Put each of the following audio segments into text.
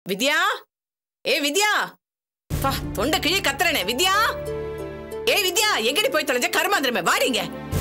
வித்யா, ஏ வித்யா, பா தொண்டை கிழி கத்துறனே. வித்யா, ஏ வித்யா, எங்கடி போய் தொலைஞ்ச கருமாந்திரமே, வாடிங்க.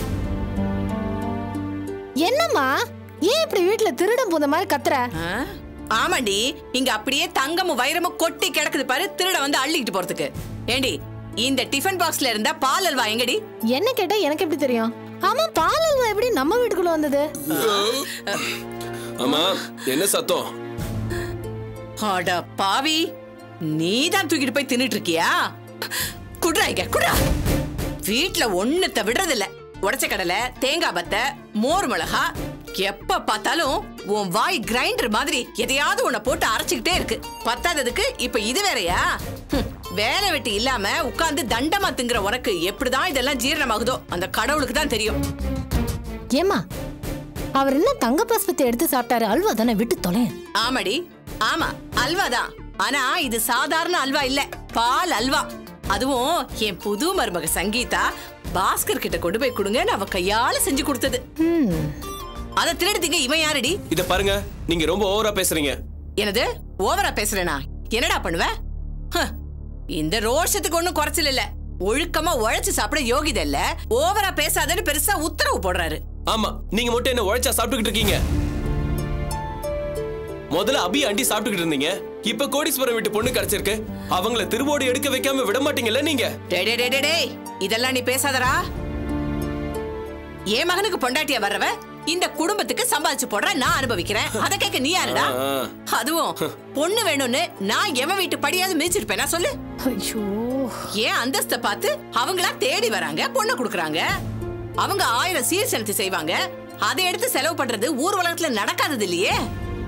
என்னம்மா, ஏன் இப்படி வீட்டுல திருடம் போத மாதிரி கத்துற? ஆமாண்டி, இங்க அப்படியே தங்கமும் வைரமும் கொட்டி கிடக்குது பாரு, திருட வந்து அள்ளிக்கிட்டு போறதுக்கு. ஏண்டி, இந்த டிஃபன் பாக்ஸ்ல இருந்த பால் அல்வா எங்கடி? என்ன கேட்டா எனக்கு எப்படி தெரியும்? ஆமா, பால் அல்வா எப்படி நம்ம வீட்டுக்குள்ள வந்தது? அம்மா, என்ன சத்தம்? அட பாவி, நீதான் தூக்கிட்டு போய் தின்னுட்டு இருக்கியா? குடுறாங்க குடுறா. வீட்டுல ஒண்ணுத்த விடுறதில்ல. உடைச்ச கடலை, தேங்காய் பத்தை, மோர் மிளகா, எப்ப பார்த்தாலும் உன் வாய் கிரைண்டர் மாதிரி எதையாவது உன்னை போட்டு அரைச்சுக்கிட்டே இருக்கு. பத்தாததுக்கு இப்ப இது வேறையா? வேலை வெட்டி இல்லாம உட்கார்ந்து தண்டமா திங்குற உனக்கு எப்படிதான் இதெல்லாம் ஜீரணமாகுதோ அந்த கடவுளுக்கு தான் தெரியும். ஏமா, அவர் என்ன தங்க பஸ்பத்தை எடுத்து சாப்பிட்டாரு? அல்வா தானே, விட்டு தொலை. ஆமாடி, ஆமா அல்வாதான். ஆனா இது சாதாரண அல்வா இல்ல, பால் அல்வா. அதுவும் என் புது மருமக சங்கீதா பாஸ்கர் கிட்ட கொண்டு போய் கொடுங்கன்னு அவ கையால செஞ்சு கொடுத்தது. அத திருடுத்தீங்க. இவன் யாரடி? இத பாருங்க, நீங்க ரொம்ப ஓவரா பேசுறீங்க. என்னது ஓவரா பேசுறேனா? என்னடா பண்ணுவ? இந்த ரோஷத்துக்கு ஒண்ணும் குறைச்சல் இல்ல. ஒழுக்கமா உழைச்சு சாப்பிட யோகிதை இல்ல, ஓவரா பேசாதன்னு பெருசா உத்தரவு போடுறாரு. ஆமா, நீங்க மட்டும் என்ன உழைச்சா சாப்பிட்டுக்கிட்டு இருக்கீங்க? முதல்ல அபி ஆண்டி சாப்பிட்டுக்கிட்டு இருந்தீங்க, இப்ப கோடீஸ்வரம் வீட்டு பொண்ணு கிடைச்சிருக்கு, அவங்கள திருவோடு எடுக்க வைக்காம விட மாட்டீங்கல்ல நீங்க? இதெல்லாம் நீ பேசாதடா. என் மகனுக்கு பொண்டாட்டியா வர்றவ இந்த குடும்பத்துக்கு சம்பாதிச்சு போடுற, நான் அனுபவிக்கிறேன். அத கேட்க நீ யாருடா? அதுவும் பொண்ணு வேணும்னு நான் எவன் வீட்டு படியாவது மிதிச்சிருப்பேனா சொல்லு? ஏன் அந்தஸ்த பார்த்து அவங்களா தேடி வராங்க, பொண்ணு குடுக்கறாங்க. அவங்க 1000 சீர் செலுத்தி செய்வாங்க. அதை எடுத்து செலவு பண்றது ஊர் உலகத்துல நடக்காதது இல்லையே.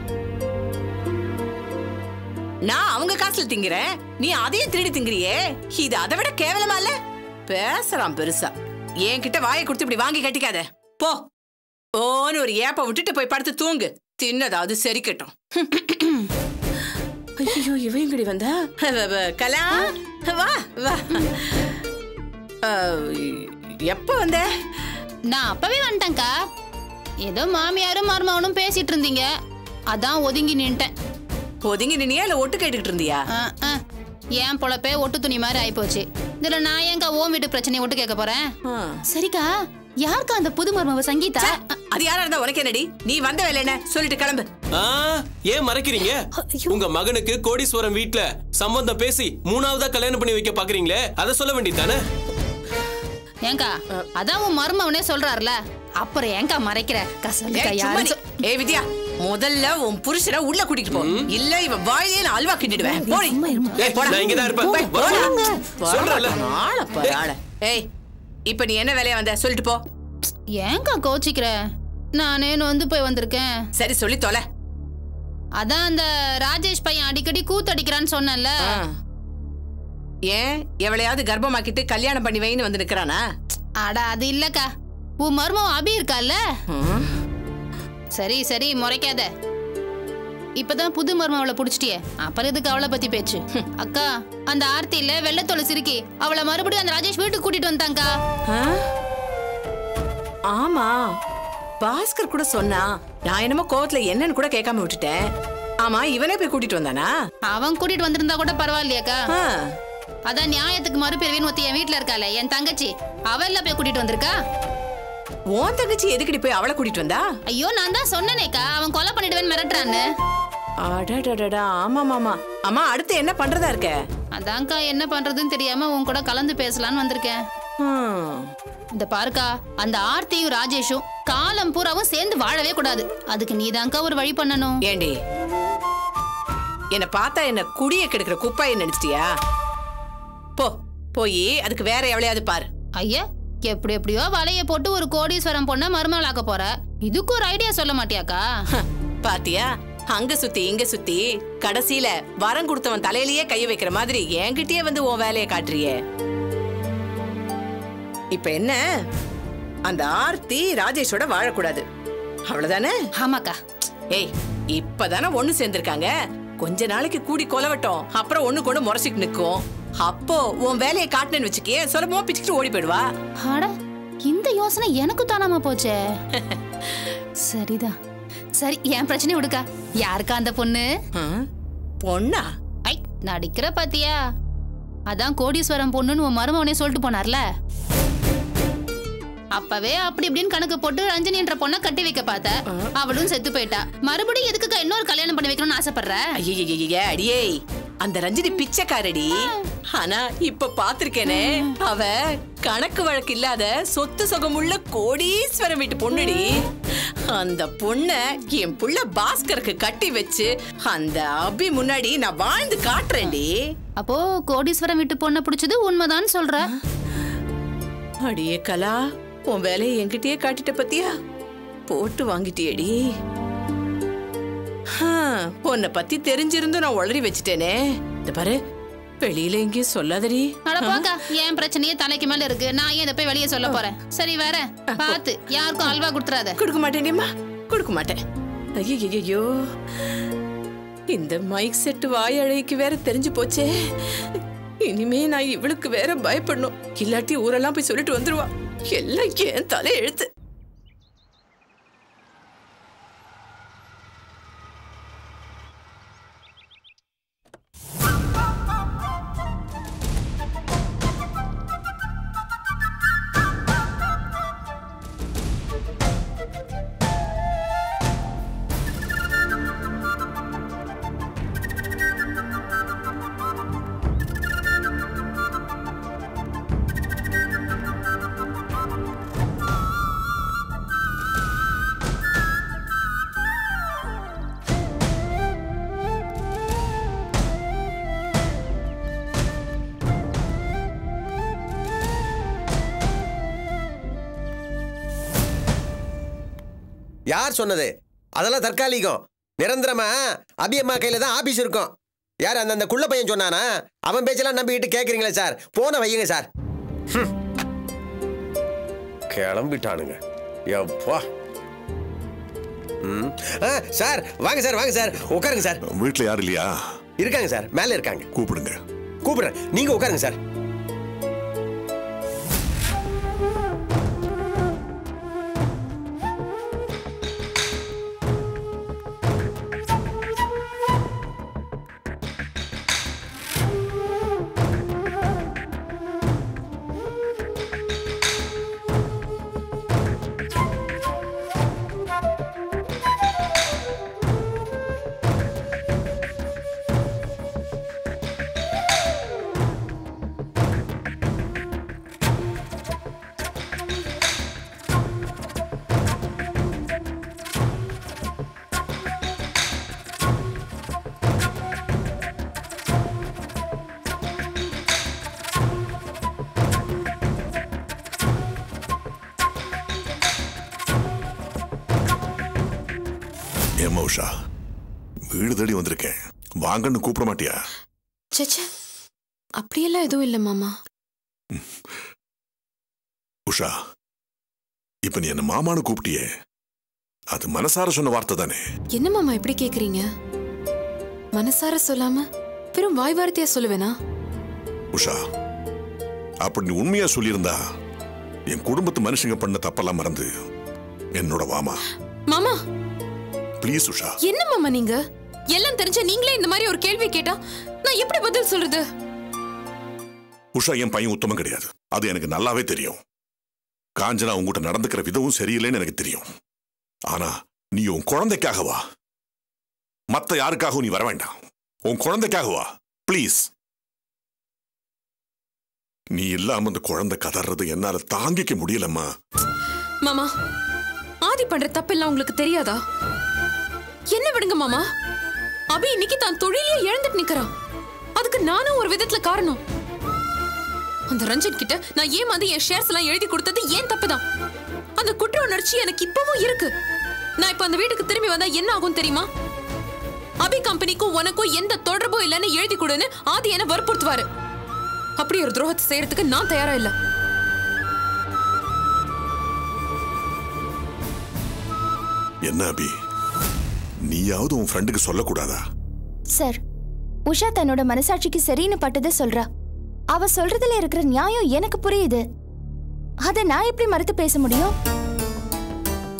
நான் அவங்க காசுல திங்கிறேன், நீ அதையும் திருடி திங்கிறியே. இது அதை விட கேவலமா இல்ல? பேசுறான் பெருசா. என்கிட்ட வாயை கொடுத்து இப்படி வாங்கி கட்டிக்காத போ. ஓன்னு ஒரு ஏப்ப விட்டுட்டு போய் படுத்து தூங்கு. தின்னதாவது செரிக்கட்டும். ஐயோ, இவங்கடி வந்தா? கலா, வா வா. எப்ப வந்த? நான் அப்பவே வந்துட்டேன்க்கா. ஏதோ மாமியாரும் மருமகனும் பேசிட்டு இருந்தீங்க, அதான் ஒதுங்கி நின்ட்டேன். ஒதுங்கி நின்னியா இல்ல ஒட்டு கேட்டுக்கிட்டு இருந்தியா? ஏன் பொழப்பே ஒட்டு துணி மாதிரி ஆயிப்போச்சு. இதுல நான் ஏங்க ஓம் வீட்டு பிரச்சனையை ஒட்டு கேட்க போறேன்? சரிக்கா, யாருக்கா அந்த புது மருமக சங்கீதா? அது யாரா இருந்தா உனக்கு என்னடி? நீ வந்த வேலை என்ன சொல்லிட்டு கிளம்பு. ஏன் மறைக்கிறீங்க? உங்க மகனுக்கு கோடீஸ்வரம் வீட்டுல சம்பந்தம் பேசி 3ஆவதா கல்யாணம் பண்ணி வைக்க பாக்குறீங்களே, அத சொல்ல வேண்டியதானே? ஏங்கா, அதான் உன் மருமவனே சொல்றாருல, அப்புறம் ஏங்கா மறைக்கிற? ஏ வித்யா, முதல்ல உன் புருஷனை உள்ள கூட்டிட்டு போ, இல்ல இவ வாயிலே நான் அல்வா கிண்டிடுவேன். போடி. நான் இங்க தான் இருப்பேன். சொல்றல. ஏய், இப்ப நீ என்ன வேலையா வந்த சொல்லிட்டு போ. ஏங்கா கோச்சிக்கிற? நானே வந்து போய் வந்திருக்கேன். சரி சொல்லி தொலை. அதான் அந்த ராஜேஷ் பையன் அடிக்கடி கூத்தடிக்கிறான்னு சொன்னல. ஏன் எவளையாவது கர்ப்பமாக்கிட்டு கல்யாணம் பண்ணி வைன்னு வந்து நிக்கிறானா? அட அது இல்லக்கா, உன் மருமவ அபி இருக்கால. சரி சரி முறைக்காத. இப்பதான் புது மருமவளை புடிச்சிட்டியே, அப்புறம் இதுக்கு அவளை பத்தி பேச்சு? அக்கா, அந்த ஆர்த்தியில வெள்ளத்தோலை சிரிக்கி அவளை மறுபடியும் அந்த ராஜேஷ் வீட்டுக்கு கூட்டிட்டு வந்தாங்கா. ஆமா, பாஸ்கர் கூட சொன்னா. நான் என்னமோ கோவத்துல என்னன்னு கூட கேட்காம விட்டுட்டேன். ஆமா, இவனே போய் கூட்டிட்டு வந்தானா? அவன் கூட்டிட்டு வந்திருந்தா கூட பரவாயில்லையாக்கா. அதான் நியாயத்துக்கு மறுபிரிவின்னு ஒத்தி என் வீட்டுல இருக்கால, என் தங்கச்சி, அவள்ல போய் கூட்டிட்டு வந்திருக்கா. உன் தங்கச்சி எதுக்கடி போய் அவளை கூட்டிட்டு வந்தா? ஐயோ, நான் தான் சொன்னேனேக்கா, அவன் கொலை பண்ணிடுவேன்னு மிரட்டுறான்னு. அடடடடா, ஆமா மாமா. அம்மா, அடுத்து என்ன பண்றதா இருக்க? அதான்க்கா, என்ன பண்றதுன்னு தெரியாம உன் கூட கலந்து பேசலான்னு வந்திருக்கேன். இந்த பாருக்கா, அந்த ஆர்த்தியும் ராஜேஷும் காலம் பூராவும் சேர்ந்து வாழவே கூடாது. அதுக்கு நீதான்க்கா ஒரு வழி பண்ணணும். ஏண்டி, என்ன பார்த்தா என்ன குடிய கெடுக்கிற குப்பாயை நினைச்சிட்டியா? போ, போய் அதுக்கு வேற எவ்வளையாவது பாரு. ஐயா, எப்படி எப்படியோ வலைய போட்டு ஒரு கோடீஸ்வரம் பொண்ண மருமகளாக்க போற, இதுக்கு ஒரு ஐடியா சொல்ல மாட்டியாக்கா? பாத்தியா, அங்க சுத்தி இங்க சுத்தி கடைசியில வரம் கொடுத்தவன் தலையிலேயே கைய வைக்கிற மாதிரி என்கிட்டயே வந்து உன் வேலையை காட்டுறியே. இப்ப என்ன, அந்த ஆர்த்தி ராஜேஷோட வாழக்கூடாது, அவ்வளவுதானே? ஆமாக்கா. ஏய், இப்பதானே ஒண்ணு சேர்ந்திருக்காங்க, கொஞ்ச நாளைக்கு கூடி கொலவட்டும், அப்புறம் ஒண்ணு கொண்டு முறைச்சிட்டு நிக்கும். அப்போ உன் வேலையை காட்டுனேன்னு வச்சுக்கே, சுலபமா பிச்சுக்கிட்டு ஓடி போயிடுவா. இந்த யோசனை எனக்கு தானாம போச்சே. சரிதான். சரி, என் பிரச்சனை விடுக்கா. யாருக்கா அந்த பொண்ணு? பொண்ணா? ஐ நடிக்கிற பாத்தியா? அதான் கோடீஸ்வரம் பொண்ணுன்னு உன் மருமவனே சொல்லிட்டு போனார்ல. அப்பவே அப்படி இப்படின்னு கணக்கு போட்டு ரஞ்சனின்ற பொண்ணை கட்டி வைக்க பார்த்த. அவளும் செத்து போயிட்டா. மறுபடியும் எதுக்கு இன்னொரு கல்யாணம் பண்ணி வைக்கணும்னு ஆசைப்படுற? ஐயே அடியே, அந்த ரஞ்சினி பிச்சைக்காரடி. ஆனா இப்ப பாத்திருக்கேனே, அவ கணக்கு வழக்கு இல்லாத சொத்து சுகமுள்ள கோடீஸ்வரம் வீட்டு பொண்ணுடி. அந்த பொண்ண என் புள்ள பாஸ்கருக்கு கட்டி வச்சு அந்த அபி முன்னாடி நான் வாழ்ந்து காட்டுறேன்டி. அப்போ கோடீஸ்வரம் வீட்டு பொண்ணை பிடிச்சது உண்மைதான் சொல்ற? அடியே கலா, உன் வேலையை என்கிட்டயே காட்டிட்ட பத்தியா? போட்டு வாங்கிட்டியடி. உன்னை பத்தி தெரிஞ்சிருந்தும் நான் உளறி வச்சுட்டேனே. இந்த பாரு, வெளியில எங்கேயும் சொல்லாதடி. அட போங்க, என் பிரச்சனையே தலைக்கு மேல இருக்கு. நான் ஏன் இதை போய் வெளியே சொல்ல போறேன்? சரி வேற பாத்து யாருக்கும் அல்வா கொடுத்துறாத. கொடுக்க மாட்டேன்டிமா, கொடுக்க மாட்டேன். ஐயோ, இந்த மைக் செட்டு வாய் அழைக்கு வேற தெரிஞ்சு போச்சே. இனிமே நான் இவளுக்கு வேற பயப்படணும். இல்லாட்டி ஊரெல்லாம் போய் சொல்லிட்டு வந்துருவா. எல்லாம் ஏன் தலை எழுத்து. யார் சொன்னது? அதெல்லாம் தற்காலிகம். நிரந்தரமா அபியம்மா கையில தான் ஆபீஸ் இருக்கும். யார் அந்த குள்ள பையன் சொன்னானா? அவன் பேச்செல்லாம் நம்பிக்கிட்டு கேட்குறீங்களே சார்? போன வையுங்க சார். கிளம்பிட்டானுங்க. எப்பா. சார் வாங்க சார், வாங்க சார், உட்காருங்க சார். வீட்டில் யாரும் இல்லையா? இருக்காங்க சார், மேலே இருக்காங்க. கூப்பிடுங்க. கூப்பிடுறேன், நீங்க உட்காருங்க சார். ஏம்மா உஷா, வீடு தேடி வந்திருக்கேன், வாங்கன்னு கூப்பிட மாட்டியா? சச்சா, அப்படியெல்லாம் எதுவும் இல்லை மாமா. உஷா, இப்ப நீ என்ன மாமான்னு கூப்பிட்டியே, அது மனசார சொன்ன வார்த்தை தானே? என்ன மாமா இப்படி கேக்குறீங்க? மனசார சொல்லாம வெறும் வாய் வார்த்தையா சொல்லுவேனா? உஷா, அப்படி நீ உண்மையா சொல்லியிருந்தா என் குடும்பத்து மனுஷங்க பண்ண தப்பெல்லாம் மறந்து என்னோட வாமா. மாமா ப்ளீஸ் உஷா. என்ன மாமா நீங்க எல்லாம் தெரிஞ்ச நீங்களே இந்த மாதிரி ஒரு கேள்வி கேட்டா நான் எப்படி பதில் சொல்றது? உஷா, என் பையன் உத்தமம் கிடையாது, அது எனக்கு நல்லாவே தெரியும். காஞ்சனா உங்ககிட்ட நடந்துக்கிற விதமும் சரியில்லைன்னு எனக்கு தெரியும். ஆனா நீ உன் குழந்தைக்காகவா, மத்த யாருக்காகவும் நீ வர வேண்டாம். உன் குழந்தைக்காகவா ப்ளீஸ். நீ இல்லாம அந்த குழந்தை கதறது என்னால தாங்கிக்க முடியலம்மா. மாமா, ஆதி பண்ற தப்பெல்லாம் உங்களுக்கு தெரியாதா? என்ன விடுங்க மாமா, அபி இன்னைக்கு தான் தொழிலையே இழந்துட்டு நிக்கிறான். அதுக்கு நானும் ஒரு விதத்துல காரணம். அந்த ரஞ்சன் கிட்ட நான் ஏமாந்து என் ஷேர்ஸ் எல்லாம் எழுதி கொடுத்தது ஏன் தப்புதான். அந்த குற்ற உணர்ச்சி எனக்கு இப்பவும் இருக்கு. நான் இப்ப அந்த வீட்டுக்கு திரும்பி வந்தா என்ன ஆகும் தெரியுமா? அபி கம்பெனிக்கும் உனக்கும் எந்த தொடர்பும் இல்லைன்னு எழுதி கொடுன்னு ஆதி என்ன வற்புறுத்துவாரு. அப்படி ஒரு துரோகத்தை செய்யறதுக்கு நான் தயாரா இல்ல. என்ன அபி, நீயாவது உன் ஃப்ரெண்டுக்கு சொல்லக்கூடாதா? சார், உஷா தன்னோட மனசாட்சிக்கு சரின்னு பட்டதை சொல்றா. அவ சொல்றதுல இருக்கிற நியாயம் எனக்கு புரியுது. அத நான் எப்படி மறுத்து பேச முடியும்?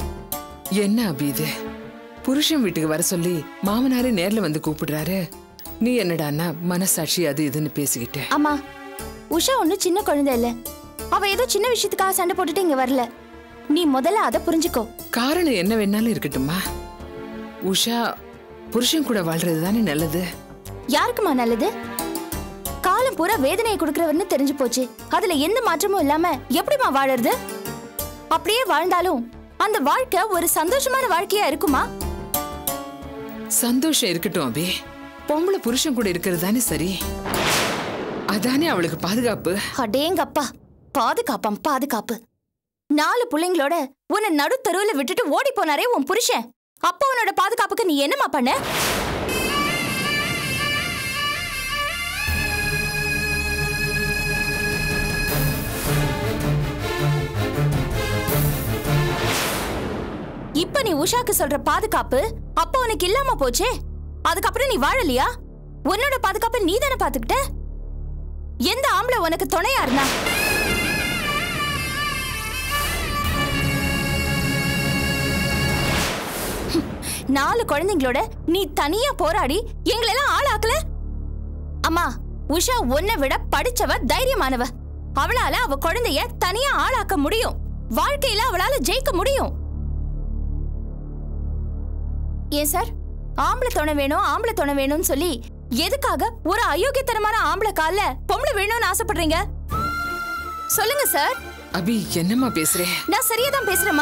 என்ன அபி இது? புருஷன் வீட்டுக்கு வர சொல்லி மாமனாரே நேர்ல வந்து கூப்பிடுறாரு. நீ என்னடான்னா மனசாட்சி அது இதுன்னு பேசிக்கிட்ட. அம்மா, உஷா ஒன்னும் சின்ன குழந்தை இல்ல. அவ ஏதோ சின்ன விஷயத்துக்காக சண்டை போட்டுட்டு இங்க வரல. நீ முதல்ல அதை புரிஞ்சுக்கோ. காரணம் என்ன வேணாலும் இருக்கட்டுமா, உஷா புருஷன் கூட வாழ்றது தானே நல்லது. யாருக்குமா நல்லது? காலம் பூரா வேதனையை கொடுக்கறவர்னு தெரிஞ்சு போச்சு. அதுல எந்த மாற்றமும் இல்லாம எப்படிமா வாழறது? அப்படியே வாழ்ந்தாலும் அந்த வாழ்க்கை ஒரு சந்தோஷமான வாழ்க்கையா இருக்குமா? சந்தோஷம் இருக்கட்டும் அபி, பொம்பளை புருஷன் கூட இருக்கிறது தானே சரி. அதானே அவளுக்கு பாதுகாப்பு. அடேங்கப்பா, பாதுகாப்பாம் பாதுகாப்பு. 4 பிள்ளைங்களோட உன்னை நடுத்தருவுல விட்டுட்டு ஓடி போனாரே உன் புருஷன். அப்ப உன்னோட பாதுகாப்புக்கு நீ என்னமா பண்ண? இப்ப நீ உஷாக்கு சொல்ற பாதுகாப்பு அப்ப உனக்கு இல்லாம போச்சே. அதுக்கப்புறம் நீ வாழலையா? உன்னோட பாதுகாப்பு நீ தானே பாத்துக்கிட்ட. எந்த ஆம்பளை உனக்கு துணையா இருந்தா? நாலு குழந்தைங்களோட நீ தனியா போராடி எங்களெல்லாம் ஆளாக்கல. அம்மா, உஷா உன்னை விட படிச்சவ, தைரியமானவ. அவளால அவ குழந்தைய தனியா ஆளாக்க முடியும். வாழ்க்கையில அவளால ஜெயிக்க முடியும். ஏன் சார், ஆம்பளை துணை வேணும் ஆம்பளை துணை வேணும்னு சொல்லி எதுக்காக ஒரு அயோக்கியத்தனமான ஆம்பளை கால்ல பொம்பளை வேணும்னு ஆசைப்படுறீங்க? சொல்லுங்க சார். அபி, என்னம்மா பேசுறேன்? நான் சரியா தான் பேசுறேம்மா.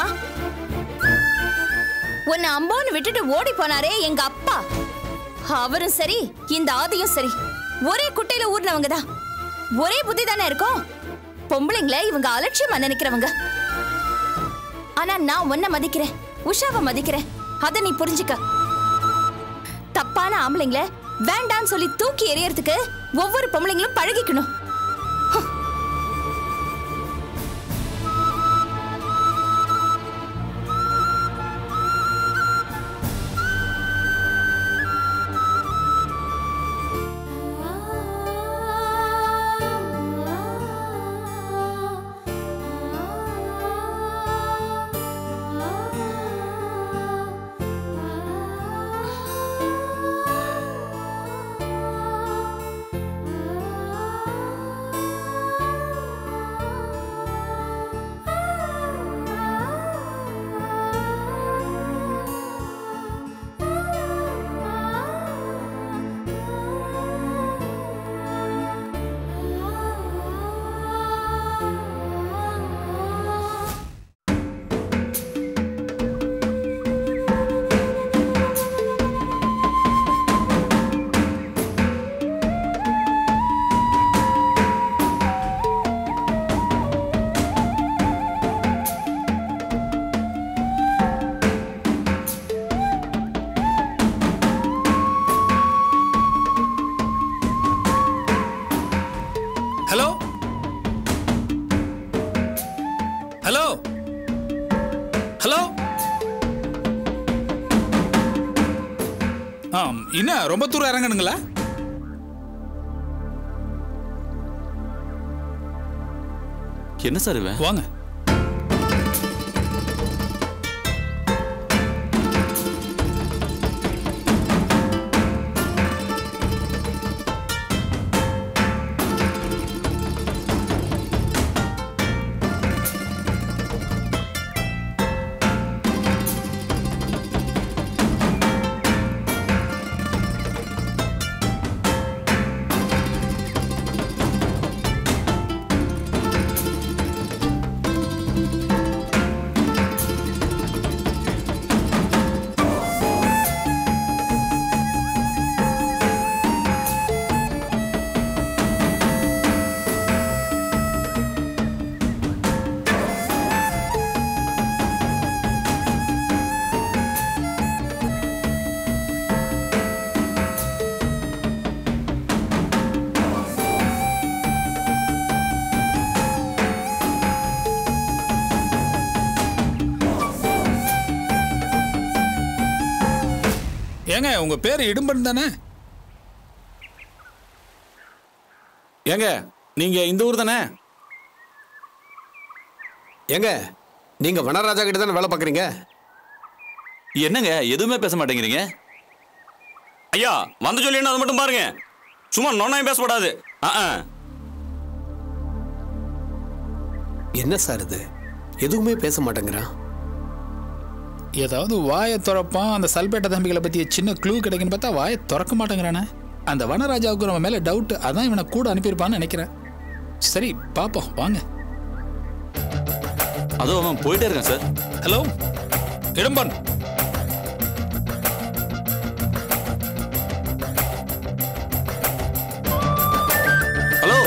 உன்னை அம்போன்னு விட்டுட்டு ஓடி போனாரே எங்க அப்பா, அவரும் சரி இந்த ஆதியும் சரி ஒரே குட்டையில ஊர்னவங்க தான். ஒரே புத்தி தானே இருக்கும். பொம்பளைங்களை இவங்க அலட்சியமா நினைக்கிறவங்க. ஆனா நான் உன்னை மதிக்கிறேன், உஷாவை மதிக்கிறேன். அத நீ புரிஞ்சுக்க. தப்பான ஆம்பளைங்களை வேண்டான்னு சொல்லி தூக்கி எறியறதுக்கு ஒவ்வொரு பொம்பளைங்களும் பழகிக்கணும். Hello hello hello. என்ன ரொம்ப தூரம் இறங்கணுங்களா? என்ன சார் இவன்? வாங்க. ஏங்க, உங்க பேர் இடும்பன் தானே? ஏங்க, நீங்க இந்த ஊர் தானே? ஏங்க, நீங்க வனராஜா கிட்ட தானே வேலை பார்க்குறீங்க? என்னங்க எதுவுமே பேச மாட்டேங்கிறீங்க? ஐயா வந்து சொல்லி அது மட்டும் பாருங்க, சும்மா நொன்னாயும் பேசக்கூடாது. என்ன சார் இது, எதுவுமே பேச மாட்டேங்கிறான். ஏதாவது வாயை திறப்பான். அந்த சல்பேட்டை தம்பிகளை பற்றிய சின்ன க்ளூ கிடைக்குன்னு பார்த்தா வாயை திறக்க மாட்டேங்கிறானே. அந்த வனராஜாவுக்கு நம்ம மேலே டவுட், அதான் இவனை கூட அனுப்பியிருப்பான்னு நினைக்கிறேன். சரி பார்ப்போம் வாங்க. அதோ அவன் போயிட்டே இருக்கான் சார். Hello Idumban, hello.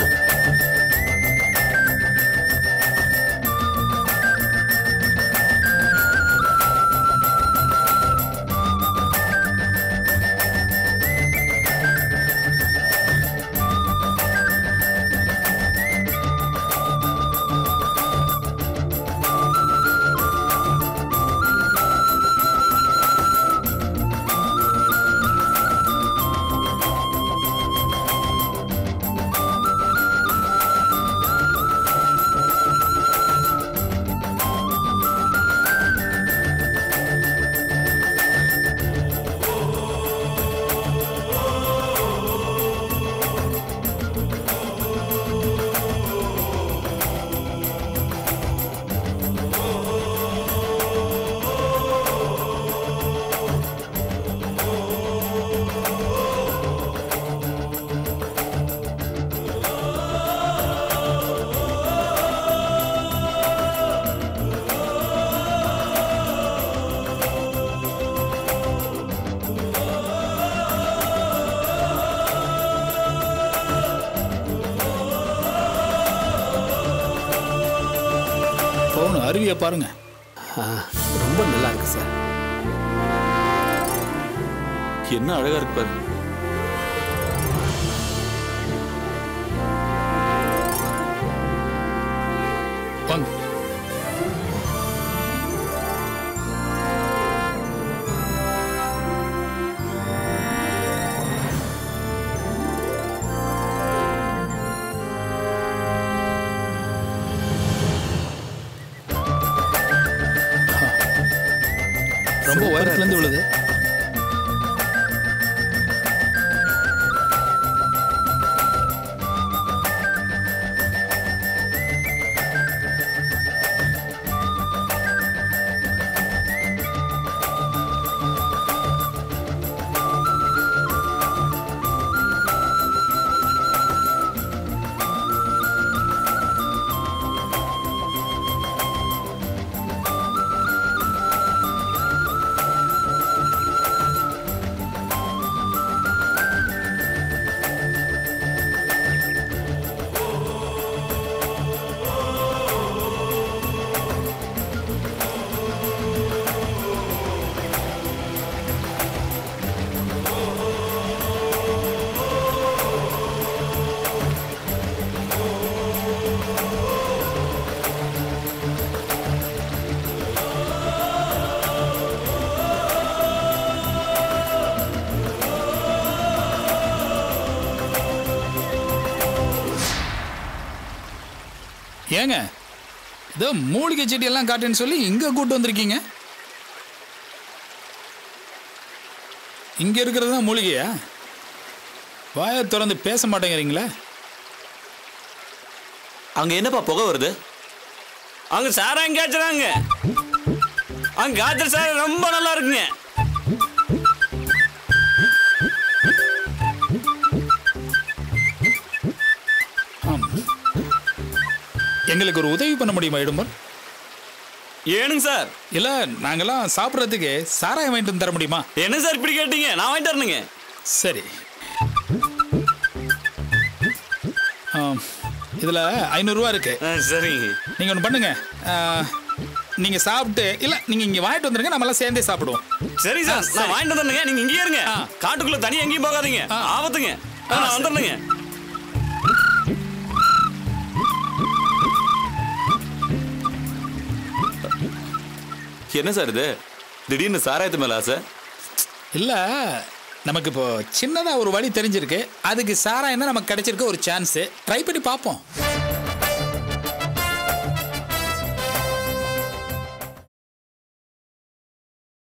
அருவியை பாருங்க, ரொம்ப நல்லா இருக்கு சார். என்ன அழகா இருக்கு பாரு. வாங்க. ரொம்ப உயரத்துல இருந்து விழுது. ஏங்க இதோ மூலிகை செடி எல்லாம் காட்டுன்னு சொல்லி இங்க கூட்டு வந்திருக்கீங்க. இங்க இருக்கிறது தான் மூலிகையா? வாயை திறந்து பேச மாட்டேங்கிறீங்களே. அங்க என்னப்பா புகை வருது? அங்க சாராயம் காய்ச்சறாங்க. அங்க காய்ச்சல் சாராயம் ரொம்ப நல்லா இருக்குங்க. எங்களுக்கு ஒரு உதவி பண்ண முடியுமா இடும்பன்? ஏனுங்க சார்? இல்ல நாங்கெல்லாம் சாப்பிட்றதுக்கு சாராயம் வாங்கிட்டு வந்து தர முடியுமா? என்ன சார் இப்படி கேட்டீங்க? நான் வாங்கிட்டு வரணுங்க. சரி, இதுல 500 ரூபா இருக்கு. சரிங்க. நீங்க ஒன்று பண்ணுங்க, நீங்க சாப்பிட்டு இல்ல நீங்க இங்க வாங்கிட்டு வந்துருங்க, நம்ம எல்லாம் சேர்ந்தே சாப்பிடுவோம். சரி சார், நான் வாங்கிட்டு வந்துருங்க. நீங்க இங்கேயே இருங்க, காட்டுக்குள்ள தனியா எங்கேயும் போகாதீங்க, ஆபத்துங்க. நான் வந்துடுங்க. என்ன சார் இது திடீர்னு சாராயத்து மேல ஆசை? இல்ல நமக்கு இப்போ சின்னதா ஒரு வழி தெரிஞ்சிருக்கு, அதுக்கு சாராயம் தான் நமக்கு கிடைச்சிருக்க ஒரு சான்ஸ். ட்ரை பண்ணி பார்ப்போம்.